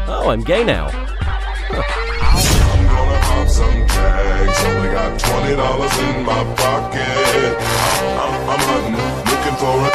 Oh, I'm gay now. I'm gonna pop some tags. Only got $20 in my pocket. I'm hunting, looking for